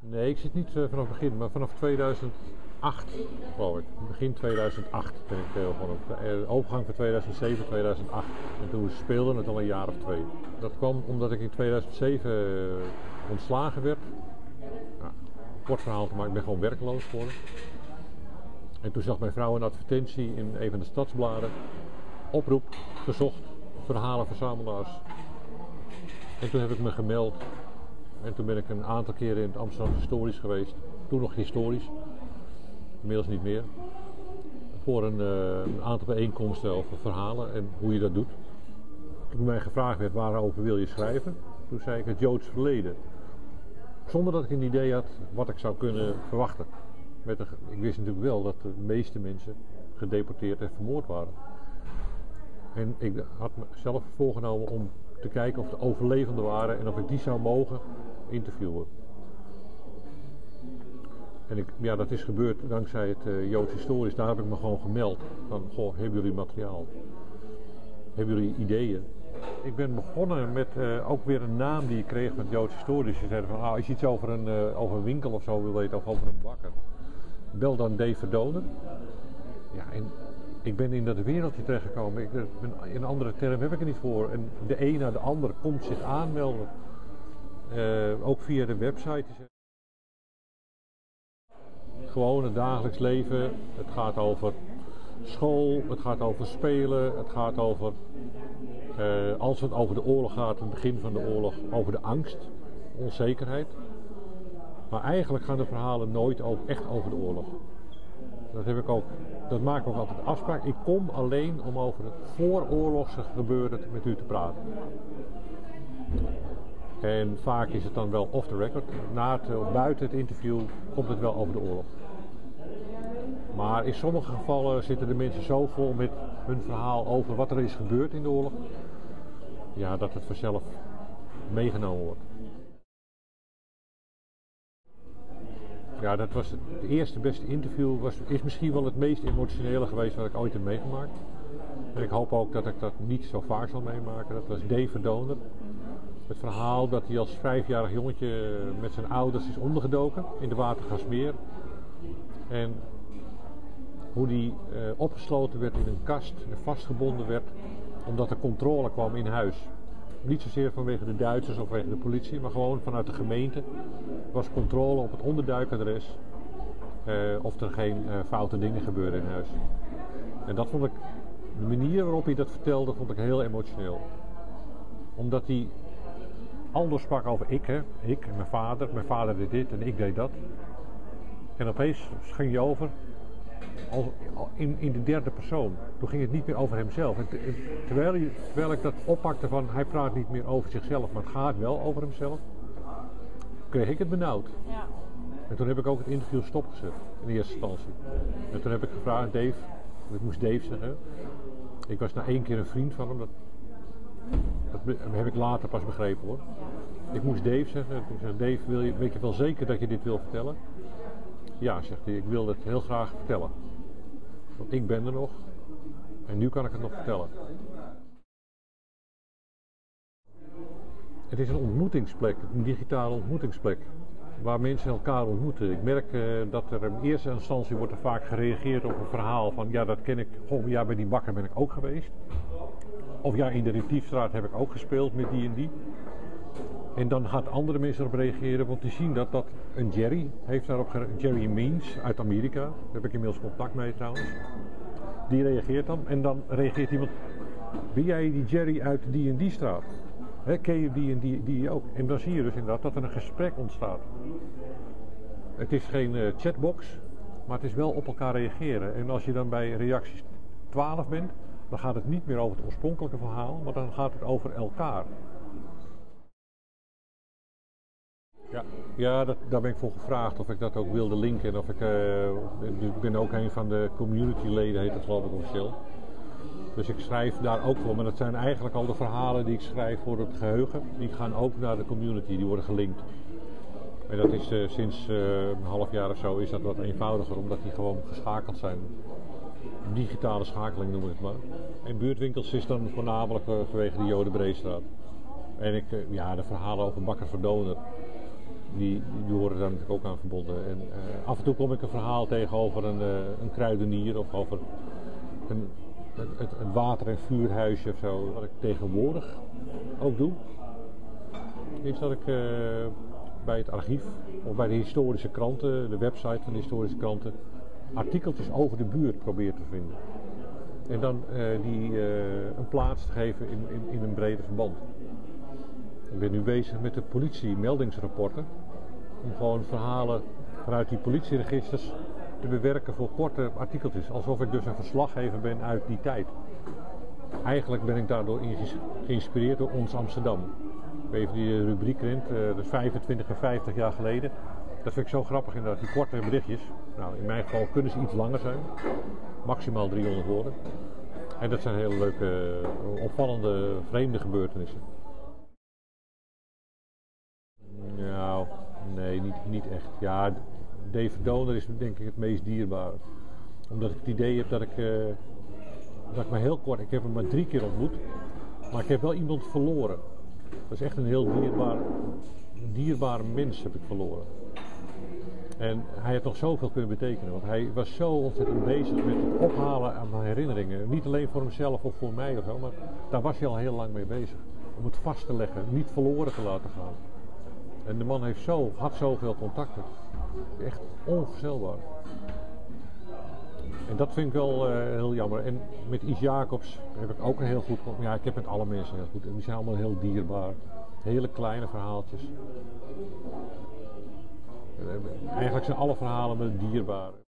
Nee, ik zit niet vanaf het begin, maar vanaf 2008 geloof ik. Begin 2008 ben ik begonnen. De overgang van 2007, 2008. En toen speelde het al een jaar of 2. Dat kwam omdat ik in 2007 ontslagen werd. Nou, kort verhaal te maken, ik ben gewoon werkloos geworden. En toen zag mijn vrouw een advertentie in een van de stadsbladen. Oproep, gezocht, verhalenverzamelaars. En toen heb ik me gemeld. En toen ben ik een aantal keren in het Amsterdam Historisch geweest. Toen nog historisch. Inmiddels niet meer. Voor een aantal bijeenkomsten over verhalen en hoe je dat doet. Toen mij gevraagd werd waarover wil je schrijven. Toen zei ik het Joods verleden. Zonder dat ik een idee had wat ik zou kunnen verwachten. Ik wist natuurlijk wel dat de meeste mensen gedeporteerd en vermoord waren. En ik had mezelf voorgenomen om te kijken of er overlevenden waren en of ik die zou mogen interviewen. En dat is gebeurd dankzij het Joods Historisch. Daar heb ik me gewoon gemeld. Van, goh, hebben jullie materiaal? Hebben jullie ideeën? Ik ben begonnen met ook weer een naam die ik kreeg van het Joods Historisch. Ze zeiden van, als je iets over een winkel of zo wil weten, of over een bakker, bel dan Dave Verdoner. Ja, en ik ben in dat wereldje terechtgekomen. In andere term heb ik er niet voor. En de een na de ander komt zich aanmelden. Ook via de website. Gewoon het dagelijks leven. Het gaat over school. Het gaat over spelen. Het gaat over, als het over de oorlog gaat, het begin van de oorlog, over de angst, onzekerheid. Maar eigenlijk gaan de verhalen nooit echt over de oorlog. Dat maak ik ook altijd afspraak. Ik kom alleen om over het vooroorlogse gebeuren met u te praten. En vaak is het dan wel off the record. Buiten het interview komt het wel over de oorlog. Maar in sommige gevallen zitten de mensen zo vol met hun verhaal over wat er is gebeurd in de oorlog. Ja, dat het vanzelf meegenomen wordt. Ja, dat was het eerste beste interview. Is misschien wel het meest emotionele geweest wat ik ooit heb meegemaakt. En ik hoop ook dat ik dat niet zo vaak zal meemaken. Dat was Dave Verdoner. Het verhaal dat hij als 5-jarig jongetje met zijn ouders is ondergedoken in de Watergasmeer. En hoe hij opgesloten werd in een kast en vastgebonden werd omdat er controle kwam in huis. Niet zozeer vanwege de Duitsers of vanwege de politie, maar gewoon vanuit de gemeente was controle op het onderduikadres of er geen foute dingen gebeurden in huis. En dat vond ik, de manier waarop hij dat vertelde, vond ik heel emotioneel. Omdat hij anders sprak over ik en mijn vader deed dit en ik deed dat. En opeens ging je over in de derde persoon. Toen ging het niet meer over hemzelf. En terwijl ik dat oppakte van hij praat niet meer over zichzelf, maar het gaat wel over hemzelf, kreeg ik het benauwd. Ja. En toen heb ik ook het interview stopgezet in eerste instantie. En toen heb ik gevraagd, Dave, ik moest Dave zeggen. Ik was na 1 keer een vriend van hem, dat heb ik later pas begrepen hoor. Ik moest Dave zeggen. Ik zei, Dave, weet je wel zeker dat je dit wil vertellen? Ja, zegt hij, ik wil het heel graag vertellen. Want ik ben er nog en nu kan ik het nog vertellen. Het is een ontmoetingsplek, een digitale ontmoetingsplek. Waar mensen elkaar ontmoeten. Ik merk dat er in eerste instantie wordt er vaak gereageerd op een verhaal van ja, dat ken ik, goh, ja, bij die bakker ben ik ook geweest. Of ja, in de Retiefstraat heb ik ook gespeeld met die en die. En dan gaan andere mensen erop reageren, want die zien dat een Jerry heeft daarop gereageerd. Jerry Means uit Amerika, daar heb ik inmiddels contact mee trouwens. Die reageert dan en dan reageert iemand, ben jij die Jerry uit die en die straat? Ken je die en die ook? En dan zie je dus inderdaad dat er een gesprek ontstaat. Het is geen chatbox, maar het is wel op elkaar reageren. En als je dan bij reacties 12 bent, dan gaat het niet meer over het oorspronkelijke verhaal, maar dan gaat het over elkaar. Ja, daar ben ik voor gevraagd of ik dat ook wilde linken. Of ik ben ook een van de community-leden, heet het geloof ik officieel. Dus ik schrijf daar ook voor, maar dat zijn eigenlijk al de verhalen die ik schrijf voor het geheugen. Die gaan ook naar de community, die worden gelinkt. En dat is sinds een half jaar of zo is dat wat eenvoudiger, omdat die gewoon geschakeld zijn. Digitale schakeling noem ik het maar. En buurtwinkels is dan voornamelijk vanwege de Jodenbreestraat. En de verhalen over Bakker Verdoner. die worden daar natuurlijk ook aan verbonden. En af en toe kom ik een verhaal tegen over een kruidenier of over het water- en vuurhuisje of zo. Wat ik tegenwoordig ook doe, is dat ik bij het archief of bij de historische kranten, de website van de historische kranten, artikeltjes over de buurt probeer te vinden. En dan die een plaats te geven in een breder verband. Ik ben nu bezig met de politie-meldingsrapporten. Om gewoon verhalen vanuit die politieregisters te bewerken voor korte artikeltjes. Alsof ik dus een verslaggever ben uit die tijd. Eigenlijk ben ik daardoor geïnspireerd door Ons Amsterdam. Ik weet of je die rubriek kent, dus 25 en 50 jaar geleden. Dat vind ik zo grappig inderdaad, die korte berichtjes. Nou, in mijn geval kunnen ze iets langer zijn. Maximaal 300 woorden. En dat zijn hele leuke, opvallende, vreemde gebeurtenissen. Nou, nee, niet echt. Ja, David Donner is denk ik het meest dierbare. Omdat ik het idee heb dat ik maar heel kort, ik heb hem maar 3 keer ontmoet. Maar ik heb wel iemand verloren. Dat is echt een heel dierbare mens heb ik verloren. En hij heeft nog zoveel kunnen betekenen. Want hij was zo ontzettend bezig met het ophalen aan herinneringen. Niet alleen voor hemzelf of voor mij of zo, maar daar was hij al heel lang mee bezig. Om het vast te leggen, niet verloren te laten gaan. En de man had zoveel contacten. Echt onvoorstelbaar. En dat vind ik wel heel jammer. En met Is Jacobs heb ik ook een heel goed contact. Ja, ik heb met alle mensen heel goed. En die zijn allemaal heel dierbaar. Hele kleine verhaaltjes. Eigenlijk zijn alle verhalen met dierbaar.